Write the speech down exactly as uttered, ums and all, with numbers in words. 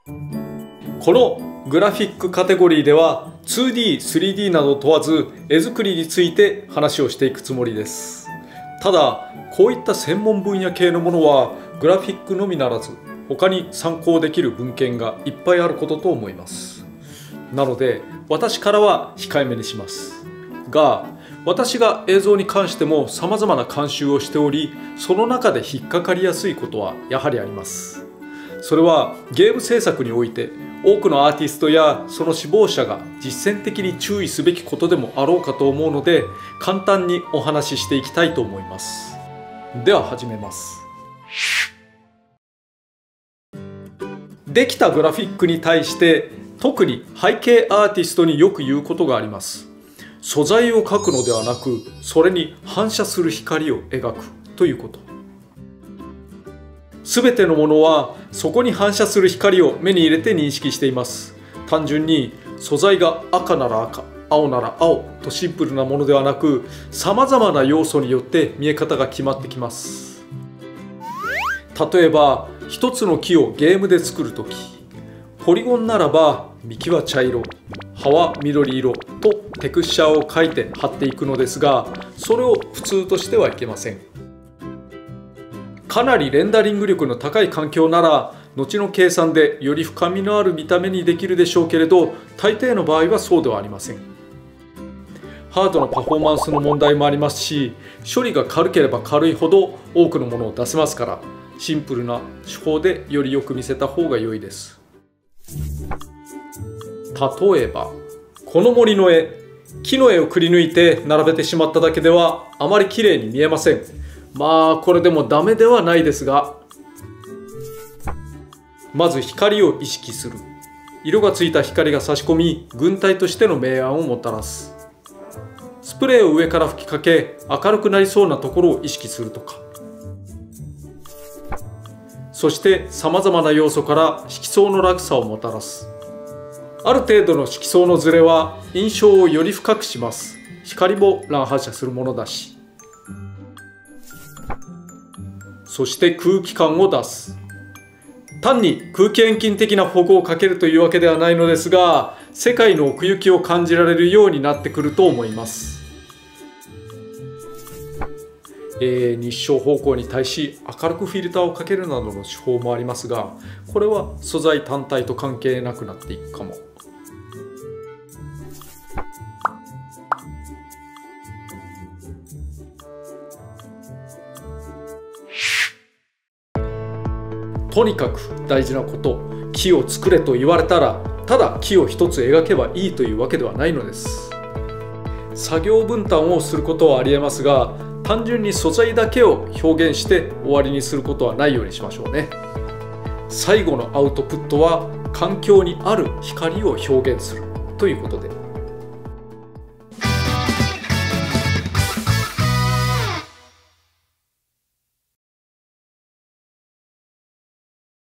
このグラフィックカテゴリーでは ツーディー、スリーディー など問わず絵作りについて話をしていくつもりです。ただこういった専門分野系のものはグラフィックのみならず他に参考できる文献がいっぱいあることと思います。なので私からは控えめにしますが、私が映像に関しても様々な監修をしており、その中で引っかかりやすいことはやはりあります。それはゲーム制作において多くのアーティストやその志望者が実践的に注意すべきことでもあろうかと思うので、簡単にお話ししていきたいと思います。では始めます。できたグラフィックに対して特に背景アーティストによく言うことがあります。素材を描くのではなく、それに反射する光を描くということ。すべてのものはそこに反射する光を目に入れて認識しています。単純に素材が赤なら赤、青なら青とシンプルなものではなく、さまざまな要素によって見え方が決まってきます。例えば一つの木をゲームで作るとき、ポリゴンならば幹は茶色、葉は緑色とテクスチャーを描いて貼っていくのですが、それを普通としてはいけません。かなりレンダリング力の高い環境なら後の計算でより深みのある見た目にできるでしょうけれど、大抵の場合はそうではありません。ハードなパフォーマンスの問題もありますし、処理が軽ければ軽いほど多くのものを出せますから、シンプルな手法でよりよく見せた方が良いです。例えばこの森の絵、木の絵をくり抜いて並べてしまっただけではあまり綺麗に見えません。まあこれでもダメではないですが、まず光を意識する。色がついた光が差し込み、軍隊としての明暗をもたらす。スプレーを上から吹きかけ明るくなりそうなところを意識するとか。そしてさまざまな要素から色相の落差をもたらす。ある程度の色相のズレは印象をより深くします。光も乱反射するものだし。そして空気感を出す。単に空気遠近的な保護をかけるというわけではないのですが、世界の奥行きを感じられるようになってくると思います。えー、日照方向に対し明るくフィルターをかけるなどの手法もありますが、これは素材単体と関係なくなっていくかも。とにかく大事なこと、木を作れと言われたらただ木を一つ描けばいいというわけではないのです。作業分担をすることはありえますが、単純に素材だけを表現して終わりにすることはないようにしましょうね。最後のアウトプットは環境にある光を表現するということで。